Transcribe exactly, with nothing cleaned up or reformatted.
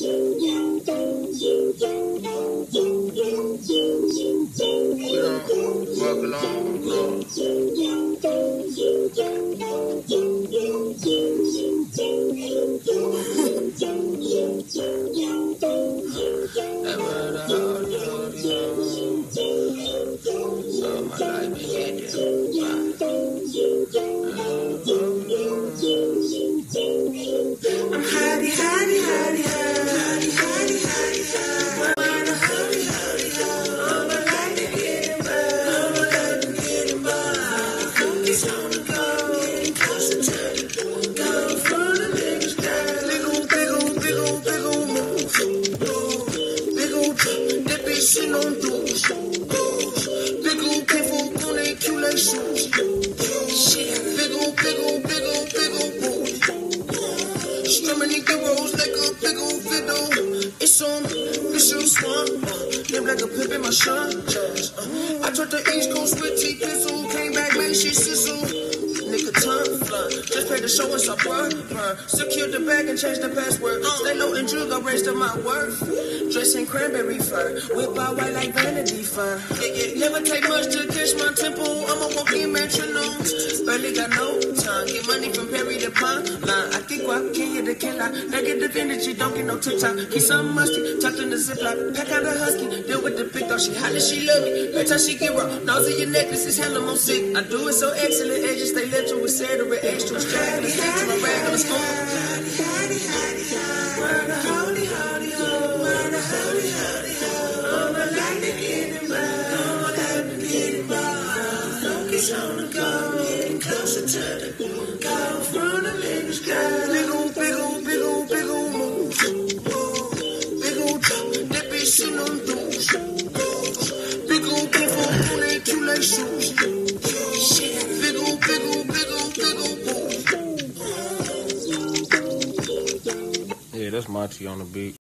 Change the password. Stay low and jug, I raised up my worth. Dress in cranberry fur, whip out white like Vanity Fair. Yeah, yeah. Never take much to catch my tempo. I'm a walking metronome. Barely got no time. Get money from Perry to Pine Line. I think I can you the killer. Negative energy, don't get no TikTok. Keep something musty, tucked in the ziplock. Pack out a husky, deal with the big dog. She hot and she love me. Every time she get raw, nose in your necklace is hella more sick. I do it so excellent, edges stay left with cedar with extra strap. Stick to my rag on the spoon. On the go, getting closer to the go from the living sky. Big ol', big ol', big ol', big ol' move. Big ol' drop, that bitch sitting on dudes. Big ol' people on they two like shoes. Shit, big ol', big ol', big ol', big ol' boom. Yeah, that's Monty on the beat.